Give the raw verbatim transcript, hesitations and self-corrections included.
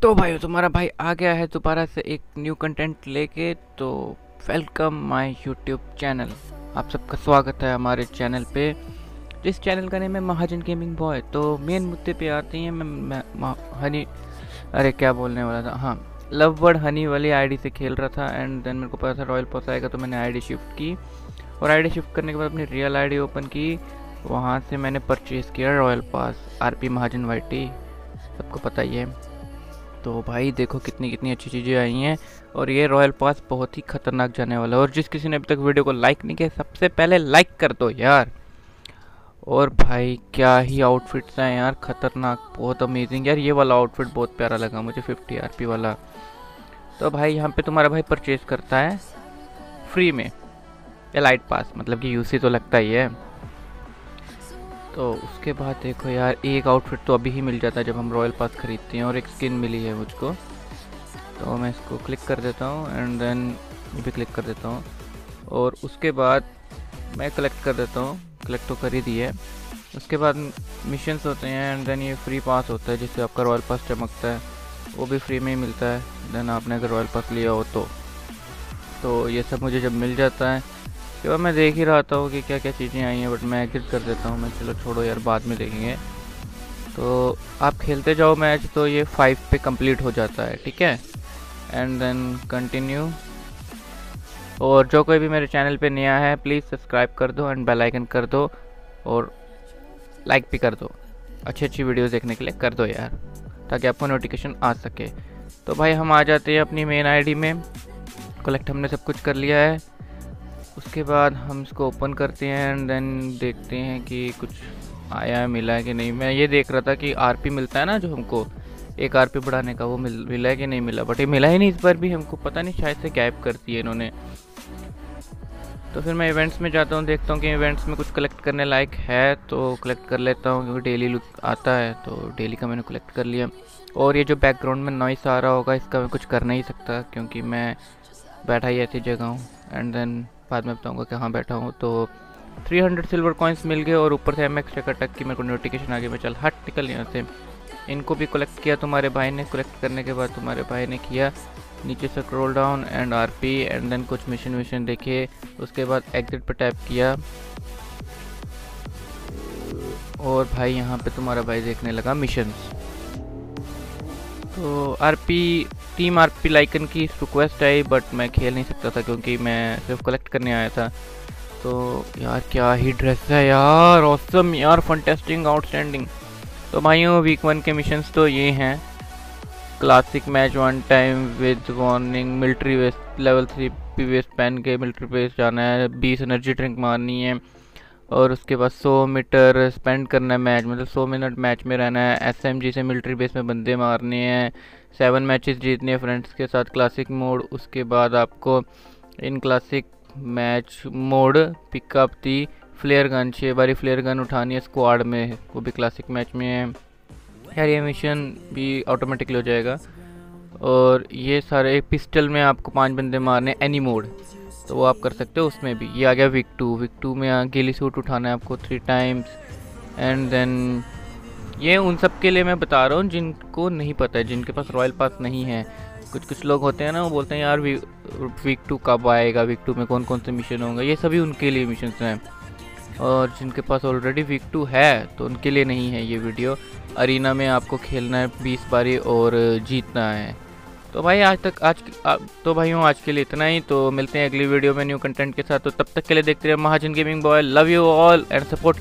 तो भाई तुम्हारा भाई आ गया है दोबारा से एक न्यू कंटेंट लेके। तो वेलकम माय यूट्यूब चैनल। आप सबका स्वागत है हमारे चैनल पे, जिस चैनल का नेम है महाजन गेमिंग बॉय। तो मेन मुद्दे पे आते हैं। मैं, मैं, मैं हनी अरे क्या बोलने वाला था, हाँ, लव बर्ड हनी वाली आईडी से खेल रहा था। एंड देन मेरे को पता था रॉयल पास आएगा, तो मैंने आईडी शिफ्ट की। और आईडी शिफ्ट करने के बाद अपनी रियल आईडी ओपन की। वहाँ से मैंने परचेज़ किया royal pass RP Mahajan YT, सबको पता ही है। तो भाई देखो कितनी कितनी अच्छी चीज़ें आई हैं। और ये रॉयल पास बहुत ही खतरनाक जाने वाला है। और जिस किसी ने अभी तक वीडियो को लाइक नहीं किया, सबसे पहले लाइक कर दो यार। और भाई क्या ही आउटफिट्स हैं यार, खतरनाक, बहुत अमेजिंग यार। ये वाला आउटफिट बहुत प्यारा लगा मुझे, फिफ्टी आरपी वाला। तो भाई यहाँ पे तुम्हारा भाई परचेज करता है फ्री में, या लाइट पास, मतलब कि यूसी तो लगता ही है। तो उसके बाद देखो यार, एक आउटफिट तो अभी ही मिल जाता है जब हम रॉयल पास खरीदते हैं। और एक स्किन मिली है मुझको, तो मैं इसको क्लिक कर देता हूँ। एंड देन ये भी क्लिक कर देता हूँ। और उसके बाद मैं कलेक्ट कर देता हूँ। कलेक्ट तो कर ही दी है। उसके बाद मिशंस होते हैं। एंड देन ये फ्री पास होता है, जिससे आपका रॉयल पास चमकता है, वो भी फ्री में ही मिलता है। देन आपने अगर रॉयल पास लिया हो तो तो ये सब मुझे जब मिल जाता है, उसके बाद मैं देख ही रहा था कि क्या क्या चीज़ें आई हैं। बट मैं एग्जिट कर देता हूँ। मैं चलो छोड़ो यार, बाद में देखेंगे। तो आप खेलते जाओ मैच, तो ये फाइव पे कंप्लीट हो जाता है, ठीक है। And then continue. और जो कोई भी मेरे चैनल पे नया है, प्लीज़ सब्सक्राइब कर दो एंड बेल आइकन कर दो, और लाइक भी कर दो। अच्छी अच्छी वीडियोस देखने के लिए कर दो यार, ताकि आपको नोटिफिकेशन आ सके। तो भाई हम आ जाते हैं अपनी मेन आईडी में। कलेक्ट हमने सब कुछ कर लिया है। उसके बाद हम इसको ओपन करते हैं। एंड देन देखते हैं कि कुछ आया है, मिला है कि नहीं। मैं ये देख रहा था कि आरपी मिलता है ना जो हमको, एक आरपी बढ़ाने का, वो मिल मिला है कि नहीं मिला। बट ये मिला ही नहीं इस बार भी हमको, पता नहीं, शायद से गायब कर दिए इन्होंने। तो फिर मैं इवेंट्स में जाता हूँ, देखता हूँ कि इवेंट्स में कुछ कलेक्ट करने लायक है तो कलेक्ट कर लेता हूँ, क्योंकि डेली लुक आता है। तो डेली का मैंने कलेक्ट कर लिया। और ये जो बैकग्राउंड में नॉइस आ रहा होगा, इसका मैं कुछ कर नहीं सकता, क्योंकि मैं बैठा ही ऐसी जगह हूँ। एंड देन बाद में बताऊँगा कि हाँ बैठा हूँ। तो तीन सौ सिल्वर कॉइन्स मिल गए, और ऊपर से एम एक्स टक की मेरे को नोटिफिकेशन आ गई। मैं चल हट निकल यहाँ से। इनको भी कलेक्ट किया तुम्हारे भाई ने। कलेक्ट करने के बाद तुम्हारे भाई ने किया नीचे से scroll down and RP, and then कुछ मिशन विशन देखे। उसके बाद एग्जिट पर टैप किया, और भाई यहाँ पे तुम्हारा भाई देखने लगा मिशंस। तो आरपी टीम आरपी लाइकन की रिक्वेस्ट आई, बट मैं खेल नहीं सकता था क्योंकि मैं सिर्फ कलेक्ट करने आया था। तो यार क्या ही ड्रेस है यार, ऑसम यार, फंटेस्टिंग, आउटस्टैंडिंग। तो भाइयों वीक वन के मिशंस तो ये हैं। Classic match one time with warning, military vest, level three P vest पहन के मिलिट्री बेस जाना है, बीस एनर्जी ड्रिंक मारनी है, और उसके बाद सौ मीटर स्पेंड करना है मैच, मतलब सौ मिनट मैच में रहना है। एसएमजी से मिलिट्री बेस में बंदे मारने हैं। सेवन मैचेस जीतने हैं फ्रेंड्स के साथ, क्लासिक मोड। उसके बाद आपको इन classic match mode pickup the flare gun, छः बारी फ्लेयर गन उठानी है स्क्वाड में, वो भी क्लासिक मैच में है यार। ये मिशन भी ऑटोमेटिकली हो जाएगा। और ये सारे पिस्टल में आपको पांच बंदे मारने, एनी मोड, तो वो आप कर सकते हो उसमें भी। ये आ गया वीक टू। वीक टू में गिली सूट उठाना है आपको थ्री टाइम्स। एंड देन ये उन सब के लिए मैं बता रहा हूँ जिनको नहीं पता है, जिनके पास रॉयल पास नहीं है। कुछ कुछ लोग होते हैं ना, वो बोलते हैं यार वी, वीक टू कब आएगा, वीक टू में कौन कौन से मिशन होंगे। ये सभी उनके लिए मिशन हैं। और जिनके पास ऑलरेडी वीक टू है तो उनके लिए नहीं है ये वीडियो। अरीना में आपको खेलना है बीस बारी और जीतना है। तो भाई आज तक आज आ, तो भाइयों आज के लिए इतना ही। तो मिलते हैं अगली वीडियो में न्यू कंटेंट के साथ। तो तब तक के लिए देखते रहिए Mahajan gaming boy. Love you all and support.